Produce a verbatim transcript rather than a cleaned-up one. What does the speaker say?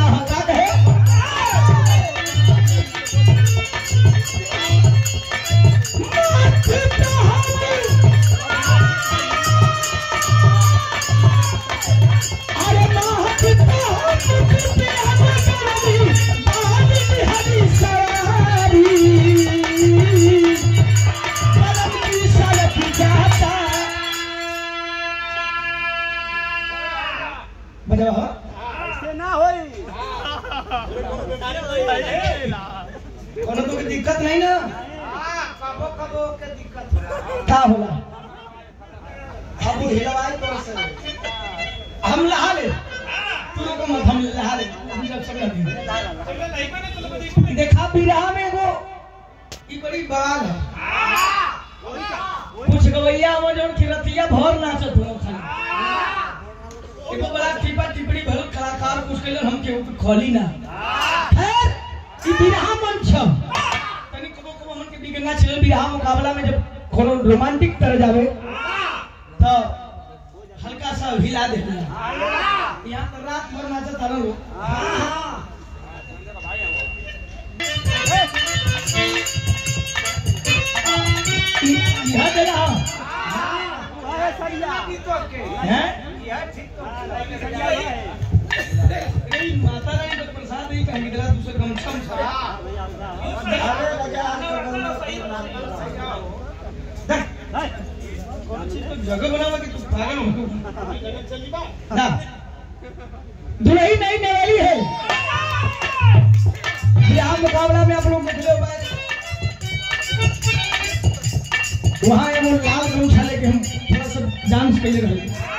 हाँ का कहे तो दिक्कत नहीं ना कबो कबो के दिक्कत क्या होला अब हिलवाई तो से हम लहा ले तू को मत हम लहा ले हम जब सब लगी देखा बिरहा में वो ई बड़ी बवाल है कुछ गवैया हम जोन खिरतिया भर नाचत हो खाली एगो बड़ा टिपा टिपड़ी भल कलाकार कुछ कहले हम के खोली ना खैर ई बिरहा मंच तनी कबो कबो मन के बिगंगा चल बिरहा मुकाबला में जब कोनो रोमांटिक तरह जावे तो हल्का सा हिला देना यहां पर रात भर नाचत रहो हां यहां चला हां सरिया तो के हैं यह ठीक तो नहीं माता रानी का प्रसाद ही कहीं निकला दूसरे कम छम छरा अरे लगा सही कौन सी तो जगह बनावा कि तू पागल हो चली बा ना दुल्ही नहीं नेवाली है यहाँ मुकाबला में आप लोग निकले हो वहाँ ये वो लाल गमछा लेके हम थोड़ा सा डांस के लिए रहे